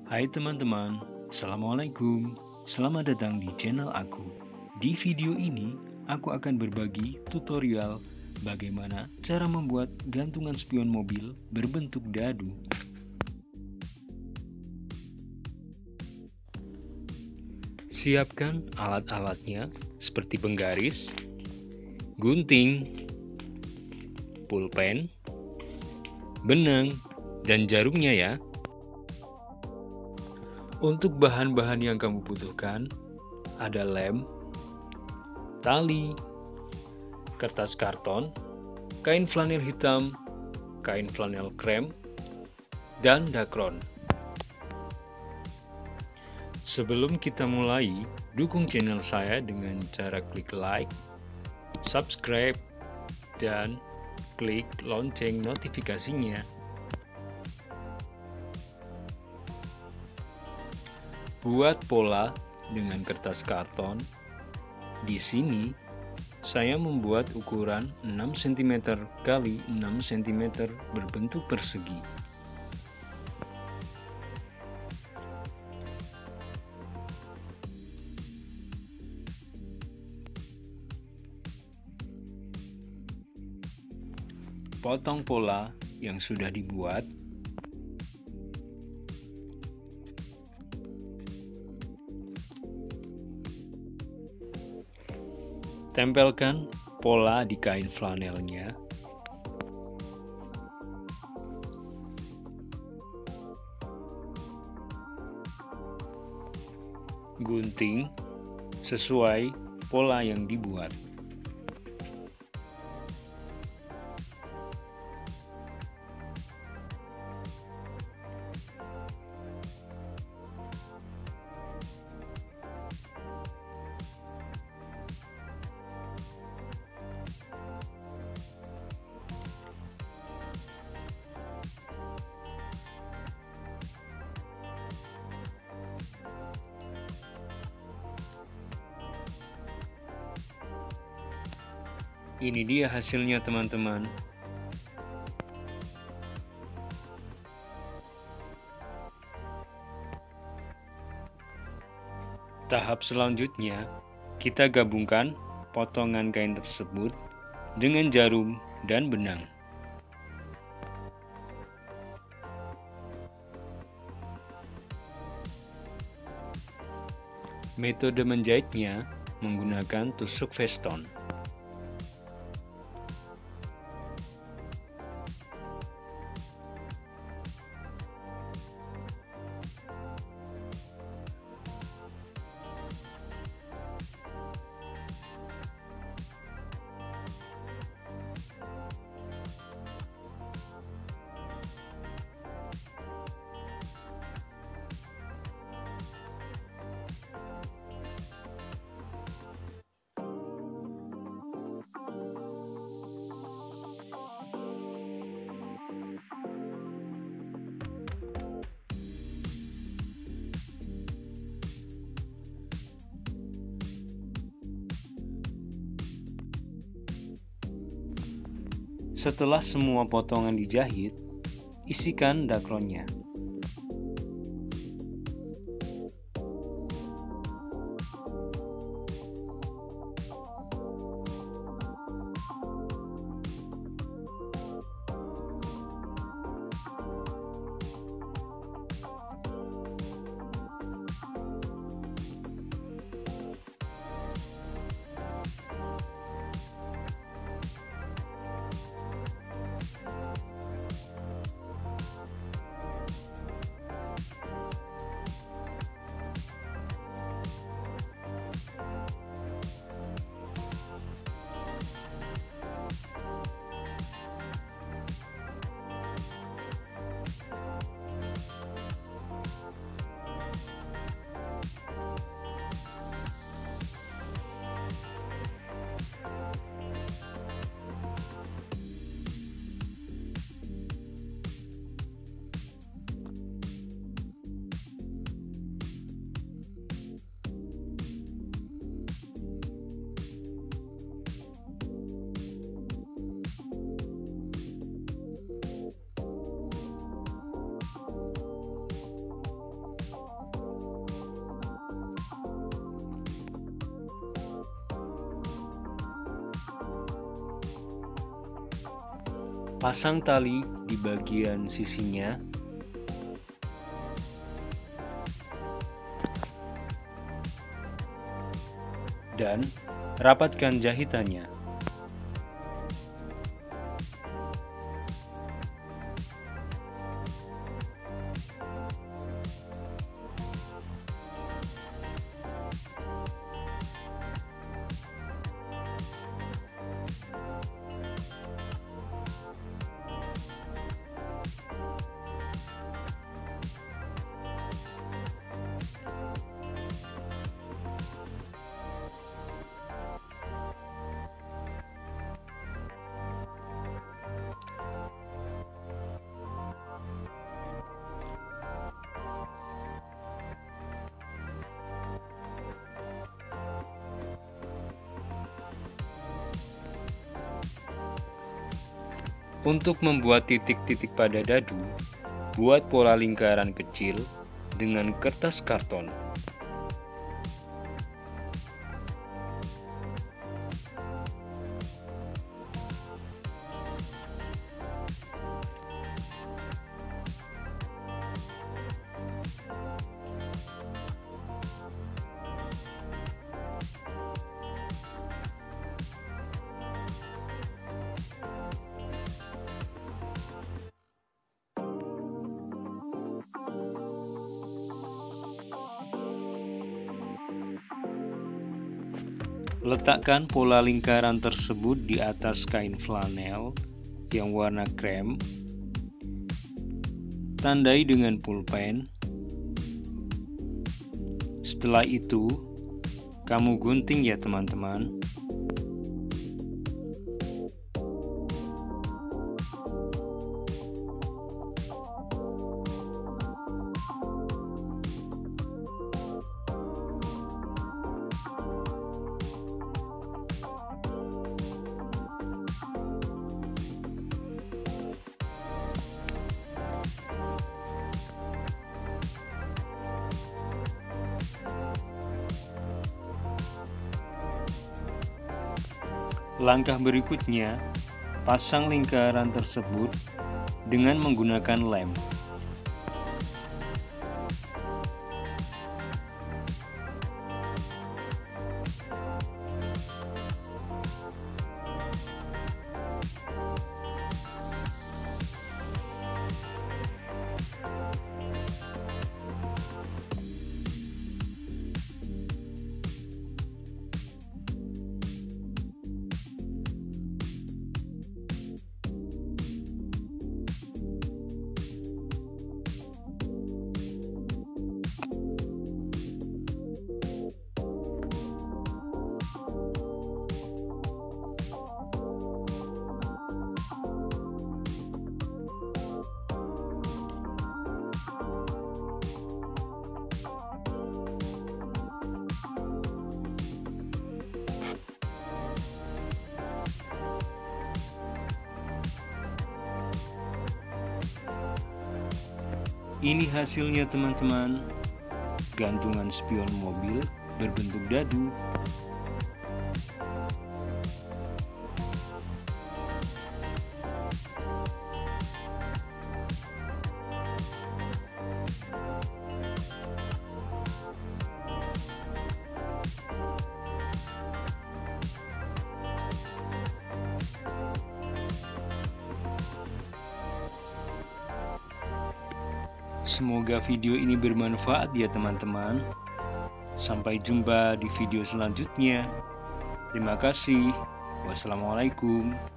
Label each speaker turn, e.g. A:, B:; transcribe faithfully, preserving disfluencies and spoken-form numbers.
A: Hai teman-teman, Assalamualaikum. Selamat datang di channel aku. Di video ini, aku akan berbagi tutorial bagaimana cara membuat gantungan spion mobil berbentuk dadu. Siapkan alat-alatnya seperti penggaris, gunting, pulpen, benang, dan jarumnya ya. Untuk bahan-bahan yang kamu butuhkan, ada lem, tali, kertas karton, kain flanel hitam, kain flanel krem, dan dakron. Sebelum kita mulai, dukung channel saya dengan cara klik like, subscribe, dan klik lonceng notifikasinya. Buat pola dengan kertas karton. Di sini saya membuat ukuran enam sentimeter kali enam sentimeter berbentuk persegi. Potong pola yang sudah dibuat. Tempelkan pola di kain flanelnya. Gunting sesuai pola yang dibuat. Ini dia hasilnya teman-teman. Tahap selanjutnya, kita gabungkan potongan kain tersebut dengan jarum dan benang. Metode menjahitnya menggunakan tusuk veston. Setelah semua potongan dijahit, isikan dakronnya. Pasang tali di bagian sisinya. Dan rapatkan jahitannya. Untuk membuat titik-titik pada dadu, buat pola lingkaran kecil dengan kertas karton. Letakkan pola lingkaran tersebut di atas kain flanel yang warna krem. Tandai dengan pulpen. Setelah itu, kamu gunting ya teman-teman. Langkah berikutnya, pasang lingkaran tersebut dengan menggunakan lem. Ini hasilnya teman-teman, gantungan spion mobil berbentuk dadu. Semoga video ini bermanfaat ya teman-teman. Sampai jumpa di video selanjutnya. Terima kasih. Wassalamualaikum.